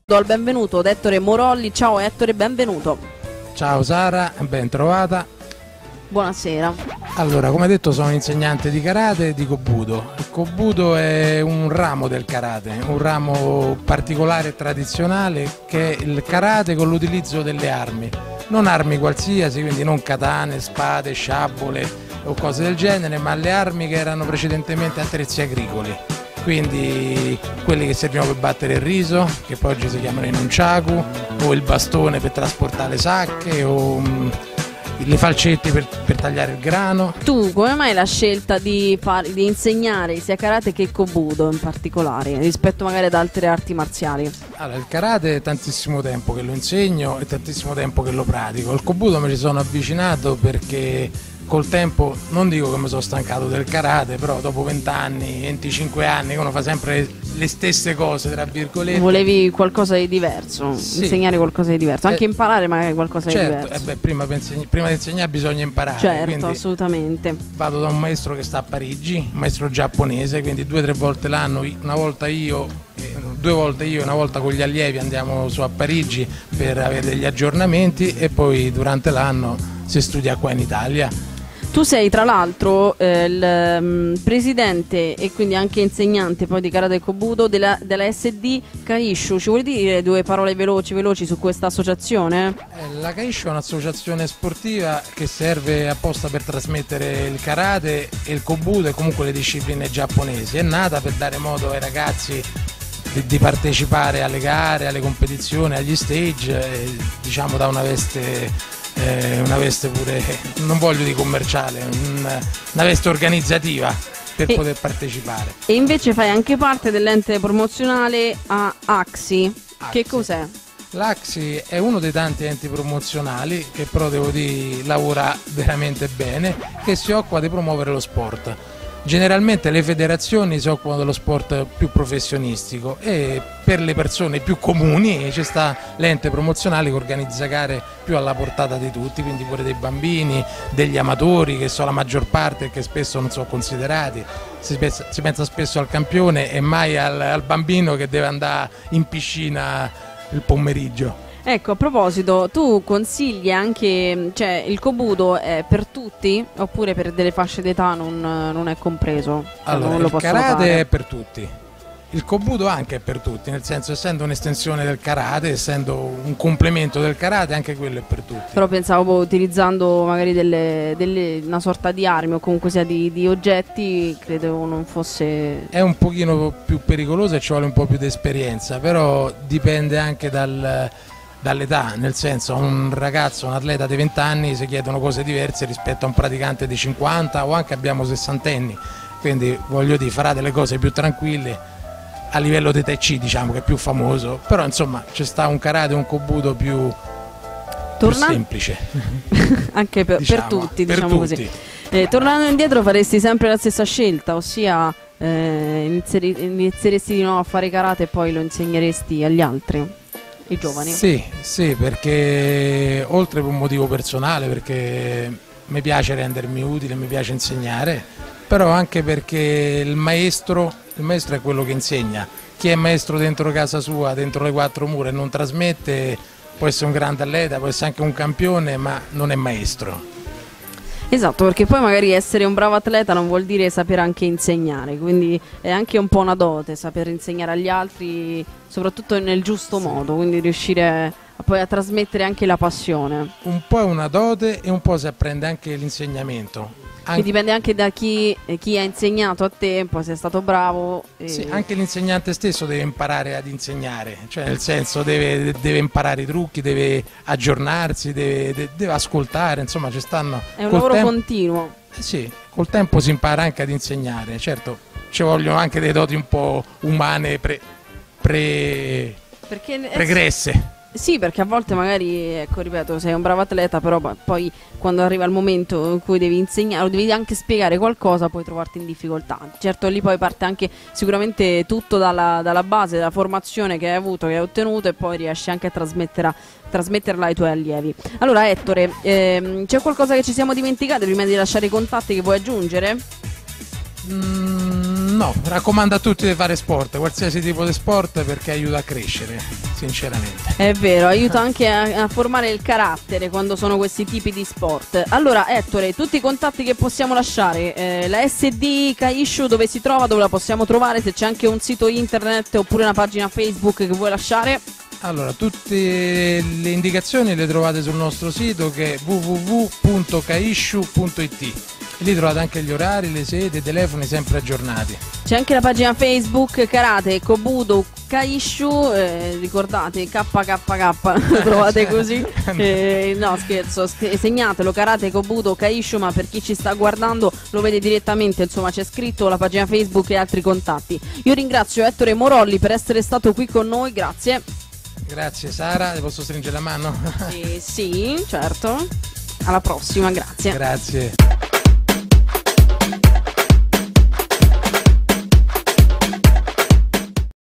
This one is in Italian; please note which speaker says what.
Speaker 1: Do il benvenuto ad Ettore Morolli. Ciao Ettore, benvenuto.
Speaker 2: Ciao Sara, ben trovata.
Speaker 1: Buonasera.
Speaker 2: Allora, come detto, sono insegnante di karate e di kobudo. Il kobudo è un ramo del karate, un ramo particolare e tradizionale che è il karate con l'utilizzo delle armi. Non armi qualsiasi, quindi non katane, spade, sciabole o cose del genere, ma le armi che erano precedentemente attrezzi agricoli. Quindi quelli che servivano per battere il riso, che poi oggi si chiamano i nunchaku, o il bastone per trasportare le sacche, o le falcette per tagliare il grano.
Speaker 1: Tu come mai la scelta di insegnare sia karate che kobudo in particolare, rispetto magari ad altre arti marziali?
Speaker 2: Allora, il karate è tantissimo tempo che lo insegno e tantissimo tempo che lo pratico. Il kobudo mi ci sono avvicinato perché col tempo, non dico che mi sono stancato del karate, però dopo 20 anni, 25 anni, uno fa sempre le stesse cose, tra virgolette.
Speaker 1: Volevi qualcosa di diverso,
Speaker 2: sì,
Speaker 1: insegnare qualcosa di diverso, anche imparare magari qualcosa
Speaker 2: certo,
Speaker 1: di diverso.
Speaker 2: Prima di insegnare bisogna imparare.
Speaker 1: Certo, assolutamente.
Speaker 2: Vado da un maestro che sta a Parigi, un maestro giapponese, quindi 2 o 3 volte l'anno, una volta io, 2 volte io, una volta con gli allievi andiamo su a Parigi per avere degli aggiornamenti e poi durante l'anno si studia qua in Italia.
Speaker 1: Tu sei tra l'altro il presidente e quindi anche insegnante poi di karate e kobudo della SD Kaishu. Ci vuoi dire 2 parole veloci su questa associazione?
Speaker 2: La Kaishu è un'associazione sportiva che serve apposta per trasmettere il karate e il kobudo e comunque le discipline giapponesi. È nata per dare modo ai ragazzi di partecipare alle gare, alle competizioni, agli stage, diciamo da una veste pure, non voglio dire commerciale, una veste organizzativa per poter partecipare.
Speaker 1: E invece fai anche parte dell'ente promozionale AXI. Che cos'è?
Speaker 2: L'AXI è uno dei tanti enti promozionali che però devo dire lavora veramente bene, che si occupa di promuovere lo sport. Generalmente le federazioni si occupano dello sport più professionistico e per le persone più comuni ci sta l'ente promozionale che organizza gare più alla portata di tutti, quindi pure dei bambini, degli amatori che sono la maggior parte e che spesso non sono considerati. Si pensa spesso al campione e mai al bambino che deve andare in piscina il pomeriggio.
Speaker 1: Ecco, a proposito, tu consigli anche, cioè il kobudo è per tutti oppure per delle fasce d'età non è compreso?
Speaker 2: Allora,
Speaker 1: non lo
Speaker 2: il
Speaker 1: possono
Speaker 2: karate
Speaker 1: fare?
Speaker 2: è per tutti, il kobudo anche è per tutti, nel senso essendo un'estensione del karate, essendo un complemento del karate, anche quello è per tutti.
Speaker 1: Però pensavo utilizzando magari una sorta di armi o comunque sia di oggetti, credevo non fosse...
Speaker 2: È un pochino più pericoloso e ci vuole un po' più di esperienza, però dipende anche dall'età, nel senso un ragazzo, un atleta di 20 anni si chiedono cose diverse rispetto a un praticante di 50 o anche abbiamo 60enni, quindi voglio dire farà delle cose più tranquille a livello di Tai Chi, diciamo che è più famoso, però insomma c'è sta un karate, un kobudo più semplice.
Speaker 1: Anche per tutti, diciamo così. Tornando indietro faresti sempre la stessa scelta, ossia inizieresti di nuovo a fare karate e poi lo insegneresti agli altri? I giovani?
Speaker 2: Sì, perché oltre per un motivo personale, perché mi piace rendermi utile, mi piace insegnare, però anche perché il maestro è quello che insegna. Chi è maestro dentro casa sua, dentro le 4 mura e non trasmette, può essere un grande atleta, può essere anche un campione, ma non è maestro.
Speaker 1: Esatto, perché poi magari essere un bravo atleta non vuol dire saper anche insegnare, quindi è anche un po' una dote saper insegnare agli altri, soprattutto nel giusto modo, quindi riuscire poi a trasmettere anche la passione.
Speaker 2: Un po' è una dote e un po' si apprende anche l'insegnamento.
Speaker 1: Che dipende anche da chi ha insegnato a te, poi se è stato bravo.
Speaker 2: Sì, anche l'insegnante stesso deve imparare ad insegnare, cioè nel senso deve imparare i trucchi, deve aggiornarsi, deve ascoltare, insomma ci stanno...
Speaker 1: È un lavoro continuo.
Speaker 2: Sì, col tempo si impara anche ad insegnare, certo ci vogliono anche delle doti un po' umane pregresse.
Speaker 1: Sì, perché a volte magari, ecco, ripeto, sei un bravo atleta, però poi quando arriva il momento in cui devi insegnare o devi anche spiegare qualcosa, puoi trovarti in difficoltà. Certo, lì poi parte anche sicuramente tutto dalla base, dalla formazione che hai avuto, che hai ottenuto, e poi riesci anche a trasmetterla ai tuoi allievi. Allora, Ettore, c'è qualcosa che ci siamo dimenticati prima di lasciare i contatti che vuoi aggiungere?
Speaker 2: No, raccomando a tutti di fare sport, qualsiasi tipo di sport, perché aiuta a crescere, sinceramente.
Speaker 1: È vero, aiuta anche a formare il carattere quando sono questi tipi di sport. Allora, Ettore, tutti i contatti che possiamo lasciare, la SD K-Issue dove si trova, dove la possiamo trovare, se c'è anche un sito internet oppure una pagina Facebook che vuoi lasciare?
Speaker 2: Allora, tutte le indicazioni le trovate sul nostro sito che è www.kaissue.it. Lì trovate anche gli orari, le sedi, i telefoni sempre aggiornati.
Speaker 1: C'è anche la pagina Facebook Karate Kobudo K-Issue, ricordate KKK, lo trovate così? No, scherzo, segnatelo, Karate Kobudo K-Issue, ma per chi ci sta guardando lo vede direttamente, insomma c'è scritto la pagina Facebook e altri contatti. Io ringrazio Ettore Morolli per essere stato qui con noi, grazie.
Speaker 2: Grazie Sara, ti posso stringere la mano?
Speaker 1: Sì, certo. Alla prossima, grazie.
Speaker 2: Grazie.